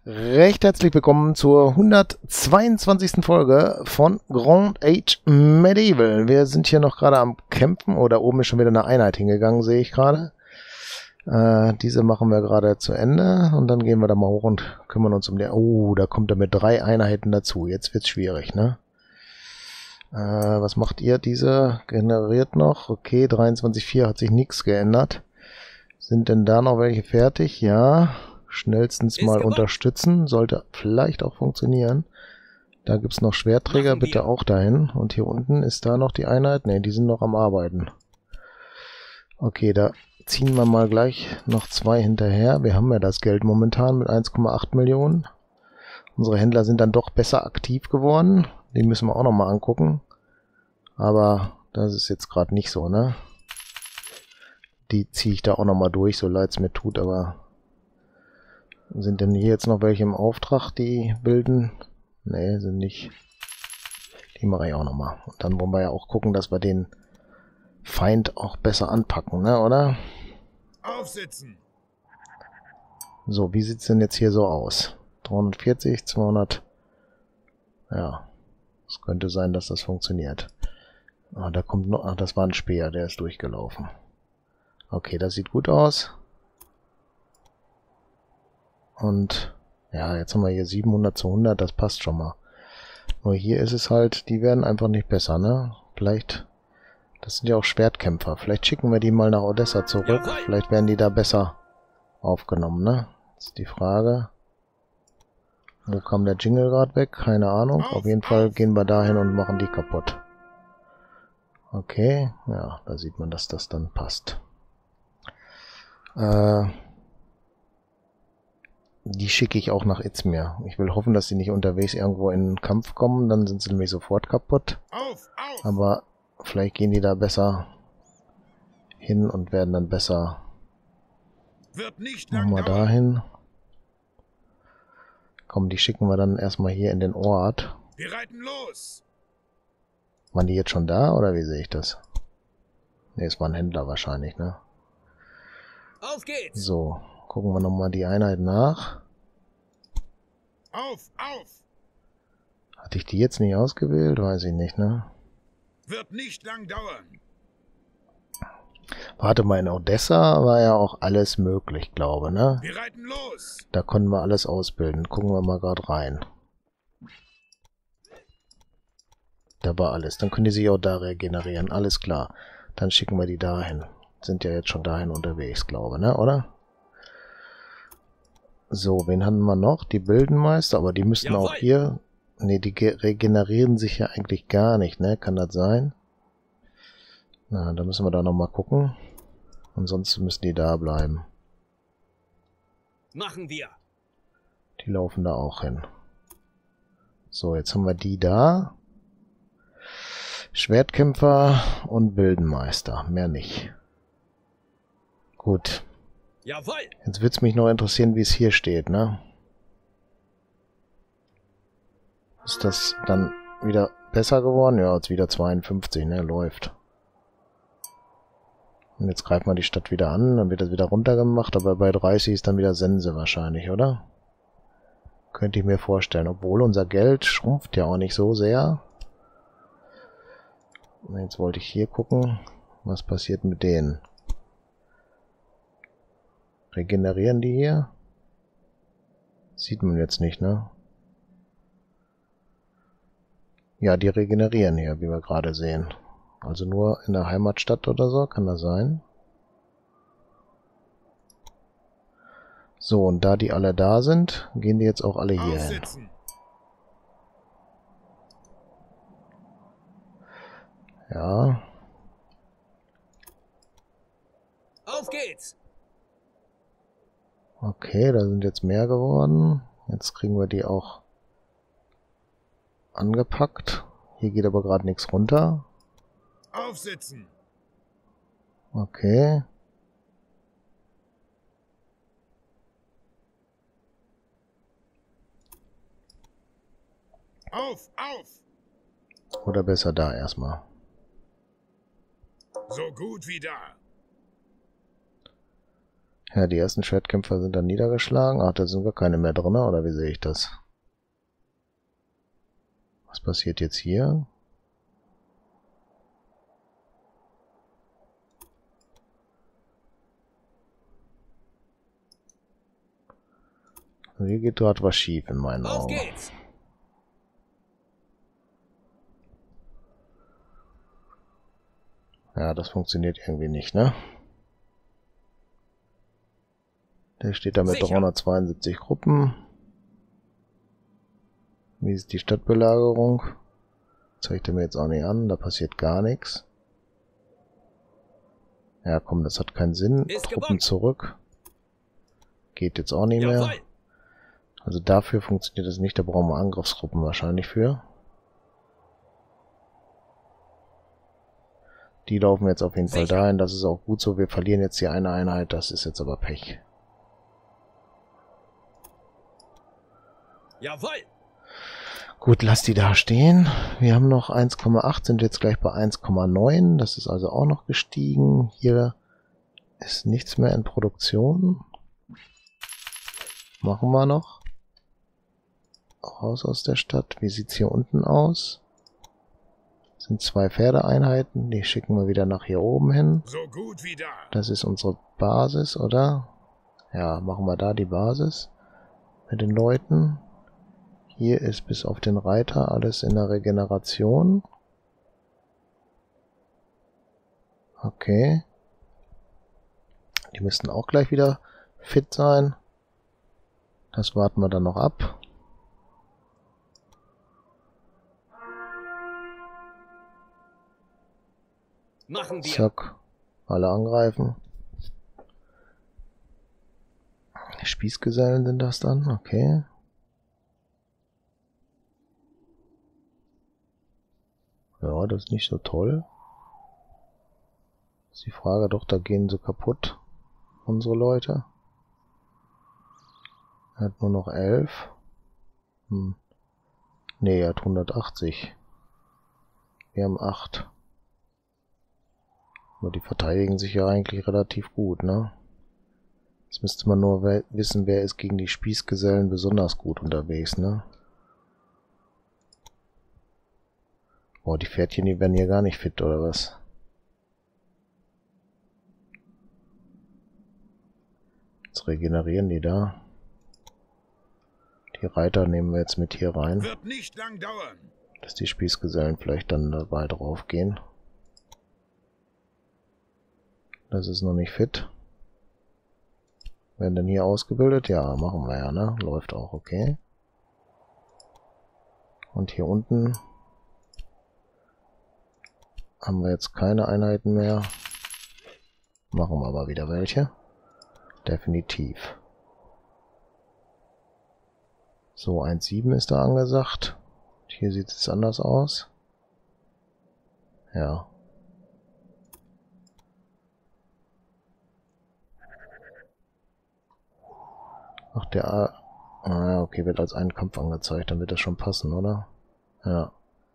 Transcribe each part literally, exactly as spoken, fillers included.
Recht herzlich willkommen zur hundertzweiundzwanzigsten Folge von Grand Age Medieval. Wir sind hier noch gerade am Kämpfen. Oh, da oben ist schon wieder eine Einheit hingegangen, sehe ich gerade. Äh, diese machen wir gerade zu Ende und dann gehen wir da mal hoch und kümmern uns um die... Oh, da kommt er mit drei Einheiten dazu. Jetzt wird's schwierig, ne? Äh, was macht ihr? Diese generiert noch. Okay, dreiundzwanzig Komma vier hat sich nichts geändert. Sind denn da noch welche fertig? Ja... Schnellstens mal unterstützen. Sollte vielleicht auch funktionieren. Da gibt's noch Schwertträger. Bitte auch dahin. Und hier unten ist da noch die Einheit. Ne, die sind noch am Arbeiten. Okay, da ziehen wir mal gleich noch zwei hinterher. Wir haben ja das Geld momentan mit eins Komma acht Millionen. Unsere Händler sind dann doch besser aktiv geworden. Die müssen wir auch noch mal angucken. Aber das ist jetzt gerade nicht so, ne? Die ziehe ich da auch noch mal durch, so leid es mir tut, aber... Sind denn hier jetzt noch welche im Auftrag, die bilden? Ne, sind nicht. Die mache ich auch nochmal. Und dann wollen wir ja auch gucken, dass wir den Feind auch besser anpacken, ne, oder? Aufsitzen! So, wie sieht's denn jetzt hier so aus? dreihundertvierzig, zweihundert. Ja, es könnte sein, dass das funktioniert. Ah, da kommt noch... Ach, das war ein Speer, der ist durchgelaufen. Okay, das sieht gut aus. Und ja, jetzt haben wir hier siebenhundert zu hundert, das passt schon mal. Nur hier ist es halt, die werden einfach nicht besser, ne? Vielleicht, das sind ja auch Schwertkämpfer. Vielleicht schicken wir die mal nach Odessa zurück. Vielleicht werden die da besser aufgenommen, ne? Das ist die Frage. Wo kam der Jingle gerade weg? Keine Ahnung. Auf jeden Fall gehen wir dahin und machen die kaputt. Okay, ja, da sieht man, dass das dann passt. Äh... Die schicke ich auch nach Izmir. Ich will hoffen, dass sie nicht unterwegs irgendwo in den Kampf kommen. Dann sind sie nämlich sofort kaputt. Auf, auf. Aber vielleicht gehen die da besser hin und werden dann besser... Wird nicht Machen wir dahin. Komm, die schicken wir dann erstmal hier in den Ort. Wir reiten los. Waren die jetzt schon da oder wie sehe ich das? Ne, es war ein Händler wahrscheinlich, ne? Auf geht's. So. Gucken wir nochmal die Einheit nach. Auf, auf! Hatte ich die jetzt nicht ausgewählt? Weiß ich nicht, ne? Wird nicht lang dauern. Warte mal, in Odessa war ja auch alles möglich, glaube, ne? Wir reiten los! Da konnten wir alles ausbilden. Gucken wir mal gerade rein. Da war alles. Dann können die sich auch da regenerieren. Alles klar. Dann schicken wir die dahin. Sind ja jetzt schon dahin unterwegs, glaube, ne? Oder? So, wen hatten wir noch? Die Bildenmeister, aber die müssten Jawohl. auch hier... Ne, die regenerieren sich ja eigentlich gar nicht, ne? Kann das sein? Na, da müssen wir da nochmal gucken. Ansonsten müssen die da bleiben. Machen wir! Die laufen da auch hin. So, jetzt haben wir die da. Schwertkämpfer und Bildenmeister. Mehr nicht. Gut. Jawohl! Jetzt wird's mich noch interessieren, wie es hier steht, ne? Ist das dann wieder besser geworden? Ja, jetzt wieder zweiundfünfzig, ne? Läuft. Und jetzt greift man die Stadt wieder an, dann wird das wieder runtergemacht, aber bei dreißig ist dann wieder Sense wahrscheinlich, oder? Könnte ich mir vorstellen. Obwohl unser Geld schrumpft ja auch nicht so sehr. Jetzt wollte ich hier gucken, was passiert mit denen. Regenerieren die hier? Sieht man jetzt nicht, ne? Ja, die regenerieren hier, wie wir gerade sehen. Also nur in der Heimatstadt oder so, kann das sein? So, und da die alle da sind, gehen die jetzt auch alle hier hin. Ja. Auf geht's! Okay, da sind jetzt mehr geworden. Jetzt kriegen wir die auch angepackt. Hier geht aber gerade nichts runter. Aufsitzen! Okay. Auf, auf! Oder besser da erstmal. So gut wie da. Ja, die ersten Schwertkämpfer sind dann niedergeschlagen. Ach, da sind gar keine mehr drin, oder wie sehe ich das? Was passiert jetzt hier? Hier geht gerade was schief in meinen Auf Augen. geht's! Ja, das funktioniert irgendwie nicht, ne? Der steht da mit Sicher. dreihundertzweiundsiebzig Gruppen. Wie ist die Stadtbelagerung? Zeigt er mir jetzt auch nicht an, da passiert gar nichts. Ja, komm, das hat keinen Sinn. Ist Truppen gewonnen. zurück. Geht jetzt auch nicht mehr. Jawohl! Also dafür funktioniert das nicht, da brauchen wir Angriffsgruppen wahrscheinlich für. Die laufen jetzt auf jeden Fall Sicher. dahin, das ist auch gut so. Wir verlieren jetzt hier eine Einheit, das ist jetzt aber Pech. Jawohl! Gut, lass die da stehen. Wir haben noch eins Komma acht, sind jetzt gleich bei eins Komma neun. Das ist also auch noch gestiegen. Hier ist nichts mehr in Produktion. Machen wir noch. Raus aus der Stadt. Wie sieht's hier unten aus? Das sind zwei Pferdeeinheiten. Die schicken wir wieder nach hier oben hin. So gut wie da. Das ist unsere Basis, oder? Ja, machen wir da die Basis. Mit den Leuten. Hier ist bis auf den Reiter alles in der Regeneration. Okay. Die müssten auch gleich wieder fit sein. Das warten wir dann noch ab. Machen wir. Zack. Alle angreifen. Spießgesellen sind das dann, okay. Ja, das ist nicht so toll. Ist die Frage, doch, da gehen sie kaputt, unsere Leute. Er hat nur noch elf. Hm. Ne, er hat hundertachtzig. Wir haben acht. Aber die verteidigen sich ja eigentlich relativ gut, ne? Jetzt müsste man nur we- wissen, wer ist gegen die Spießgesellen besonders gut unterwegs, ne? Boah, die Pferdchen, die werden hier gar nicht fit, oder was? Jetzt regenerieren die da. Die Reiter nehmen wir jetzt mit hier rein, Wird nicht lang dauern. dass die Spießgesellen vielleicht dann dabei drauf gehen. Das ist noch nicht fit. Werden denn hier ausgebildet? Ja, machen wir ja, ne? Läuft auch, okay. Und hier unten haben wir jetzt keine Einheiten mehr. Machen wir aber wieder welche. Definitiv. So, eins Komma sieben ist da angesagt. Hier sieht es anders aus. Ja. Ach, der A... Ah, ja, okay, wird als einen Kampf angezeigt. Dann wird das schon passen, oder? Ja.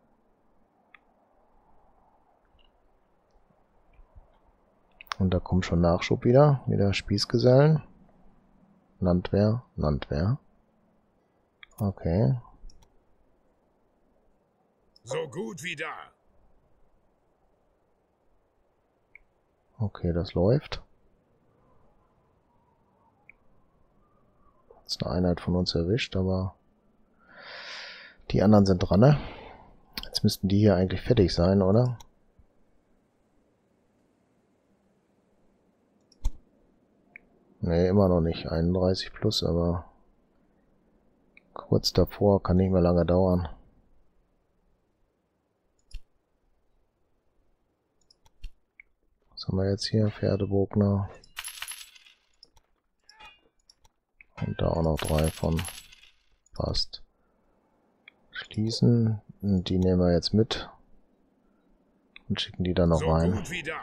Und da kommt schon Nachschub wieder. Wieder Spießgesellen. Landwehr, Landwehr. Okay. So gut wie da. Okay, das läuft. Ist eine Einheit von uns erwischt, aber die anderen sind dran, ne? Jetzt müssten die hier eigentlich fertig sein, oder? Ne, immer noch nicht. einunddreißig plus, aber kurz davor, kann nicht mehr lange dauern. Was haben wir jetzt hier? Pferdebogner. Und da auch noch drei von. Passt. Schließen. Und die nehmen wir jetzt mit. Und schicken die dann noch So rein. gut wie da.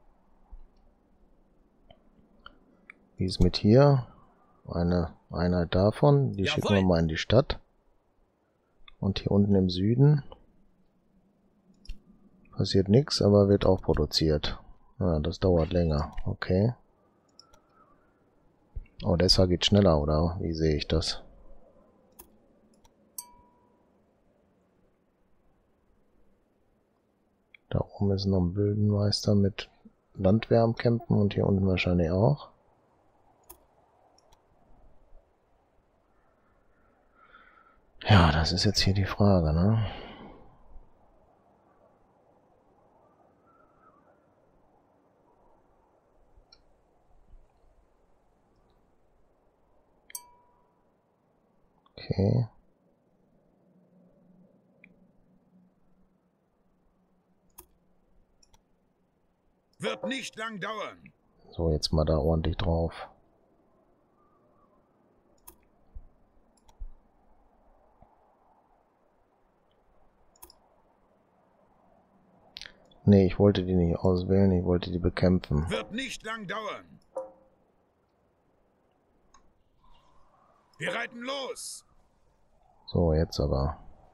Wie ist mit hier? Eine Einheit davon. Die Jawohl. schicken wir mal in die Stadt. Und hier unten im Süden passiert nichts, aber wird auch produziert. Ja, das dauert länger. Okay. Oh, Dessa geht schneller, oder? Wie sehe ich das? Da oben ist noch ein Bödenmeister mit Landwehr am Campen und hier unten wahrscheinlich auch. Ja, das ist jetzt hier die Frage, ne? Okay. Wird nicht lang dauern. So, jetzt mal da ordentlich drauf. Nee, ich wollte die nicht auswählen, ich wollte die bekämpfen. Wird nicht lang dauern. Wir reiten los. So, jetzt aber.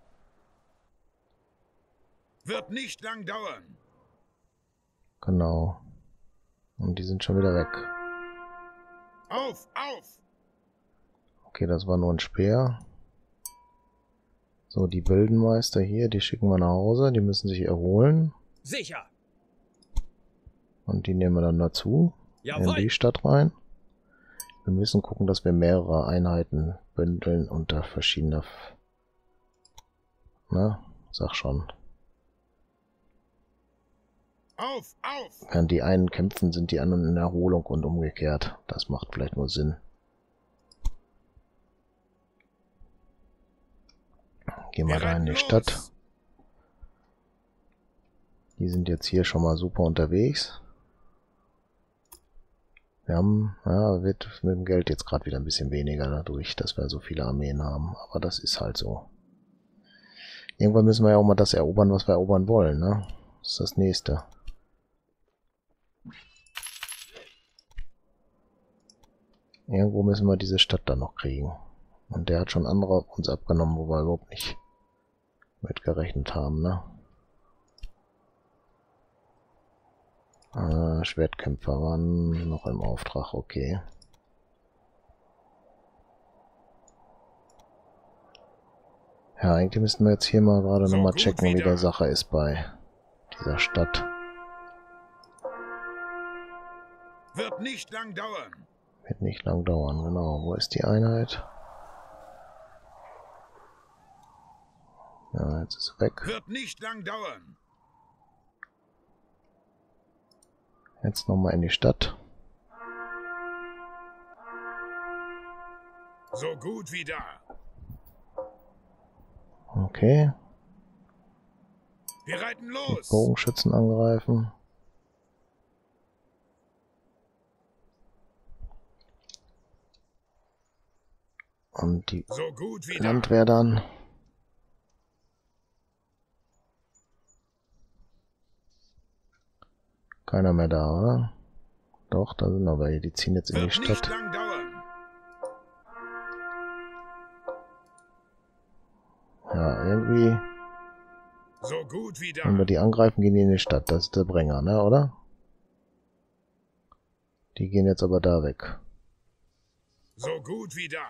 Wird nicht lang dauern. Genau. Und die sind schon wieder weg. Auf, auf. Okay, das war nur ein Speer. So, die Bildenmeister hier, die schicken wir nach Hause. Die müssen sich erholen. Sicher. Und die nehmen wir dann dazu. Jawohl. In die Stadt rein. Wir müssen gucken, dass wir mehrere Einheiten bündeln unter verschiedener... F Na, sag schon. Auf, auf. Während die einen kämpfen, sind die anderen in Erholung und umgekehrt. Das macht vielleicht nur Sinn. Gehen wir da in die los. Stadt. Die sind jetzt hier schon mal super unterwegs. Wir haben, ja, wird mit dem Geld jetzt gerade wieder ein bisschen weniger dadurch, dass wir so viele Armeen haben. Aber das ist halt so. Irgendwann müssen wir ja auch mal das erobern, was wir erobern wollen, ne? Das ist das Nächste. Irgendwo müssen wir diese Stadt dann noch kriegen. Und der hat schon andere uns abgenommen, wo wir überhaupt nicht mit gerechnet haben, ne? Äh, Schwertkämpfer waren noch im Auftrag, okay. Ja, eigentlich müssten wir jetzt hier mal gerade So nochmal gut checken, wie wieder. der Sache ist bei dieser Stadt. Wird nicht lang dauern. Wird nicht lang dauern, genau. Wo ist die Einheit? Ja, jetzt ist sie weg. Wird nicht lang dauern. Jetzt nochmal in die Stadt. So gut wie da. Okay. Wir reiten Die los. Bogenschützen angreifen. Und die So gut wie da. Landwehr dann. Keiner mehr da, oder? Doch, da sind aber die ziehen jetzt in die Wird nicht Stadt. lang dauern. Ja, irgendwie, So gut wie wenn wir da. die angreifen, gehen die in die Stadt. Das ist der Bringer, ne, oder? Die gehen jetzt aber da weg. So gut wie da.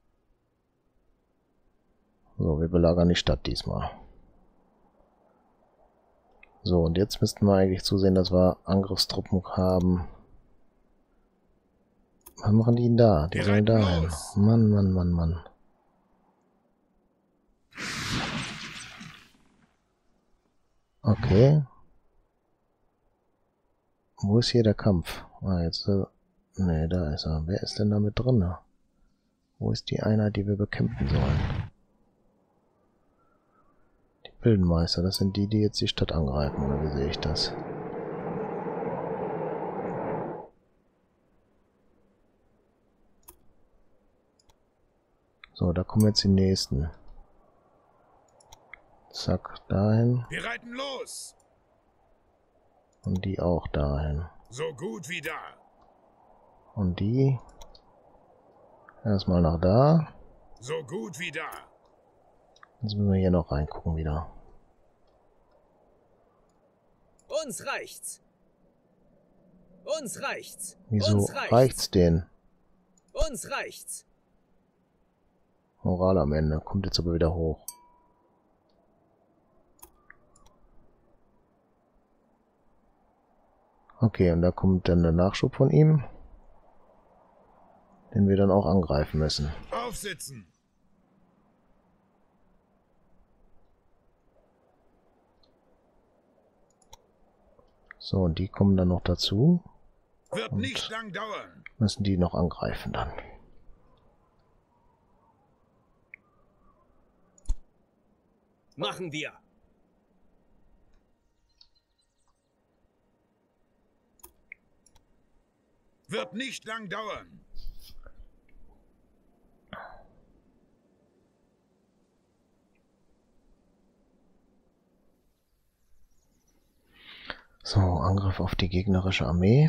So, wir belagern die Stadt diesmal. So, und jetzt müssten wir eigentlich zusehen, dass wir Angriffstruppen haben. Was machen die denn da? Die Wir sollen reiten da hin. los. Mann, Mann, Mann, Mann. Okay. Wo ist hier der Kampf? Ah, jetzt... Äh, ne, da ist er. Wer ist denn da mit drin? Wo ist die Einheit, die wir bekämpfen sollen? Die Bildenmeister, das sind die, die jetzt die Stadt angreifen, oder wie sehe ich das? So, da kommen jetzt die nächsten. Zack, dahin. Wir reiten los. Und die auch dahin. So gut wie da. Und die erstmal nach da. So gut wie da. Jetzt müssen wir hier noch reingucken wieder. Uns reicht's. Uns reicht's. Wieso Uns reicht's. reicht's denen? Uns reicht's. Moral am Ende. Kommt jetzt aber wieder hoch. Okay, und da kommt dann der Nachschub von ihm, den wir dann auch angreifen müssen. Aufsitzen. So, und die kommen dann noch dazu. Wird Und nicht lang dauern. müssen die noch angreifen dann. Machen wir. Wird nicht lang dauern. So, Angriff auf die gegnerische Armee.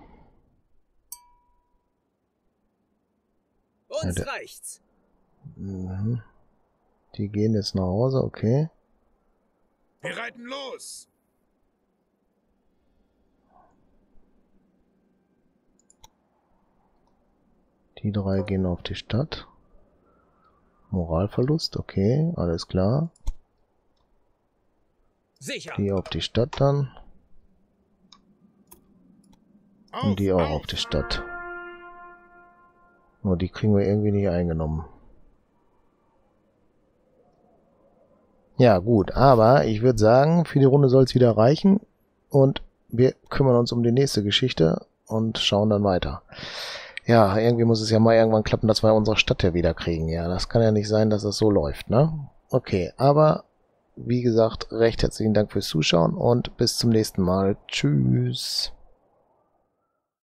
Uns Ja, der, reicht's. mhm. Die gehen jetzt nach Hause, okay. Wir reiten los. Die drei gehen auf die Stadt. Moralverlust, okay, alles klar. Sicher. Die auf die Stadt dann. Auf, Und die auch auf. auf die Stadt. Nur die kriegen wir irgendwie nicht eingenommen. Ja, gut, aber ich würde sagen, für die Runde soll es wieder reichen. Und wir kümmern uns um die nächste Geschichte und schauen dann weiter. Ja, irgendwie muss es ja mal irgendwann klappen, dass wir unsere Stadt ja wieder kriegen. Ja, das kann ja nicht sein, dass es so läuft, ne? Okay, aber wie gesagt, recht herzlichen Dank fürs Zuschauen und bis zum nächsten Mal. Tschüss.